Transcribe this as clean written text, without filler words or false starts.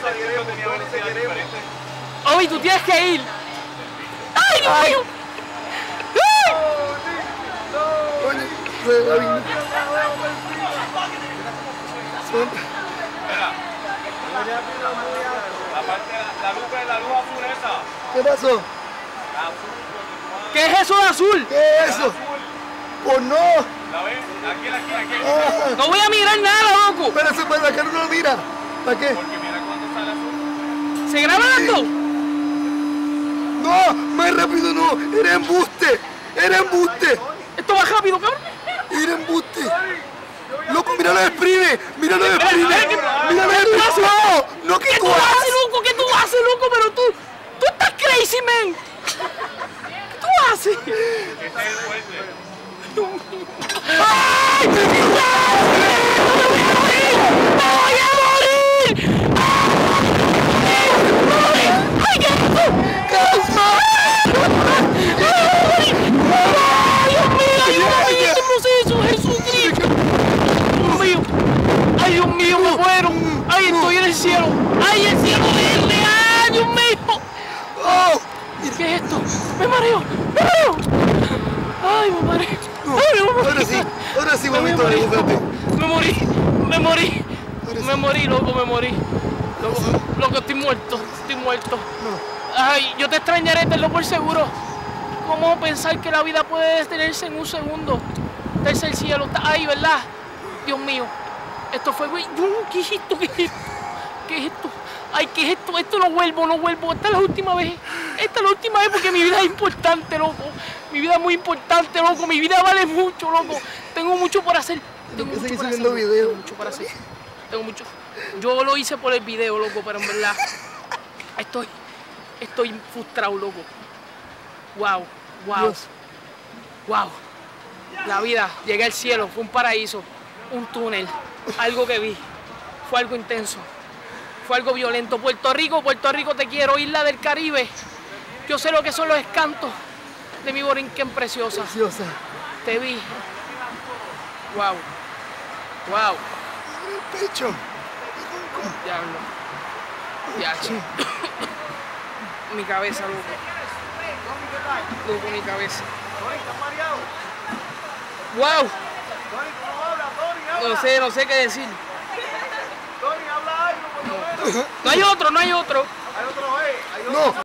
Obi, tú tienes que ir. ¡Ay, Dios mío! La luz azul esa. ¿Qué pasó? ¿Qué es eso de azul? ¿Qué es eso? ¡Oh, no! ¿La ves? Aquí. Ah, No voy a mirar nada, loco. pero eso para que no lo mira. ¿Para qué? Porque mira cuando sale azul. ¿Se graba esto? No, más rápido no. Era embuste. Era embuste. Esto va rápido, cabrón. Era embuste. Loco, míralo de exprime. Míralo de exprime. Míralo de exprime. No, no, ¿qué ¿Qué tú tú haces, haces? loco? ¿Qué tú haces, loco? Pero tú estás crazy, man. ¿Qué tú haces? Este es el fuerte. ¡Ay! ¡Me voy a morir! ¡Ay, qué esto! ¡Ay, Dios mío! ¡Ayúdame en este proceso! ¡Jesucristo! ¡Dios mío! ¡Ay, Dios mío! ¡Me muero! ¡Ay, estoy en el cielo! ¡Ay, el cielo verde! ¡Ay, Dios mío! Oh, ¿Qué es esto? ¡Me mareo! ¡Me mareo! ¡Ay, me mareo! no. ¡Ay, me mareo! Ahora sí, mamito, recupérate. Me morí, loco, me morí. Loco, estoy muerto. Ay, yo te extrañaré, te lo por seguro. ¿Cómo pensar que la vida puede detenerse en un segundo? Tercer cielo, ay, ¿verdad? Dios mío, esto fue, güey, ¿qué es esto? Ay, ¿qué es esto? Esto no vuelvo. Esta es la última vez porque mi vida es importante, loco. Mi vida es muy importante, loco. Mi vida vale mucho, loco. Tengo mucho por hacer. Tengo mucho para hacer. Yo lo hice por el video, loco, pero en verdad estoy frustrado, loco. Wow. La vida, llegué al cielo, fue un paraíso, un túnel, algo que vi, fue algo intenso, fue algo violento. Puerto Rico, te quiero, isla del Caribe. Yo sé lo que son los escantos de mi Borinquen preciosa. Te vi. Wow. El pecho. Diablo. Mi cabeza, loco. Mi cabeza. Wow. No sé qué decir. No hay otro. No.